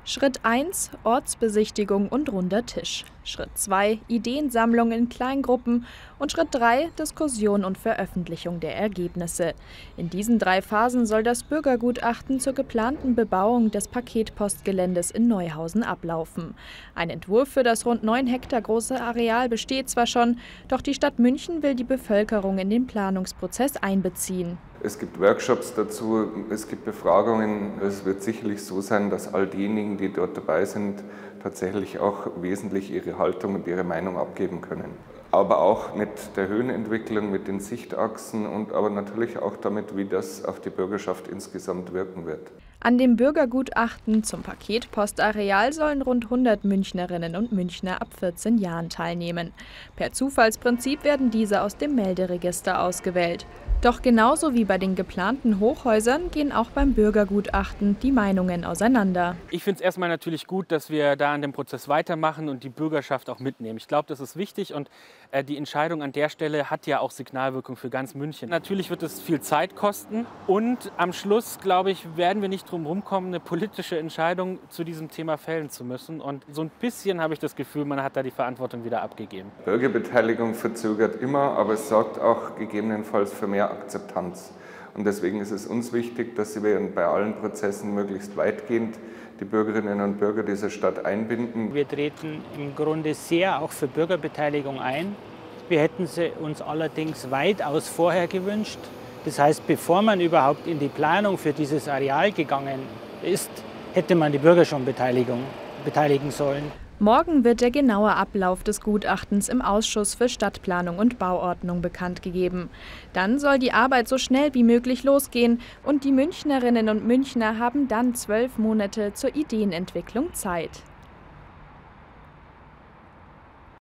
Schritt 1: Ortsbesichtigung und runder Tisch. Schritt 2: Ideensammlung in Kleingruppen. Und Schritt 3: Diskussion und Veröffentlichung der Ergebnisse. In diesen 3 Phasen soll das Bürgergutachten zur geplanten Bebauung des Paketpostgeländes in Neuhausen ablaufen. Ein Entwurf für das rund 9 Hektar große Areal besteht zwar schon, doch die Stadt München will die Bevölkerung in den Planungsprozess einbeziehen. Es gibt Workshops dazu, es gibt Befragungen. Es wird sicherlich so sein, dass all diejenigen, die dort dabei sind, tatsächlich auch wesentlich ihre Haltung und ihre Meinung abgeben können. Aber auch mit der Höhenentwicklung, mit den Sichtachsen und aber natürlich auch damit, wie das auf die Bürgerschaft insgesamt wirken wird. An dem Bürgergutachten zum Paketpostareal sollen rund 100 Münchnerinnen und Münchner ab 14 Jahren teilnehmen. Per Zufallsprinzip werden diese aus dem Melderegister ausgewählt. Doch genauso wie bei den geplanten Hochhäusern gehen auch beim Bürgergutachten die Meinungen auseinander. Ich finde es erstmal natürlich gut, dass wir da an dem Prozess weitermachen und die Bürgerschaft auch mitnehmen. Ich glaube, das ist wichtig und die Entscheidung an der Stelle hat ja auch Signalwirkung für ganz München. Natürlich wird es viel Zeit kosten und am Schluss, glaube ich, werden wir nicht drum herum kommen, eine politische Entscheidung zu diesem Thema fällen zu müssen. Und so ein bisschen habe ich das Gefühl, man hat da die Verantwortung wieder abgegeben. Bürgerbeteiligung verzögert immer, aber es sorgt auch gegebenenfalls für mehr Akzeptanz. Und deswegen ist es uns wichtig, dass wir bei allen Prozessen möglichst weitgehend die Bürgerinnen und Bürger dieser Stadt einbinden. Wir treten im Grunde sehr auch für Bürgerbeteiligung ein. Wir hätten sie uns allerdings weitaus vorher gewünscht. Das heißt, bevor man überhaupt in die Planung für dieses Areal gegangen ist, hätte man die Bürger schon beteiligen sollen. Morgen wird der genaue Ablauf des Gutachtens im Ausschuss für Stadtplanung und Bauordnung bekannt gegeben. Dann soll die Arbeit so schnell wie möglich losgehen und die Münchnerinnen und Münchner haben dann 12 Monate zur Ideenentwicklung Zeit.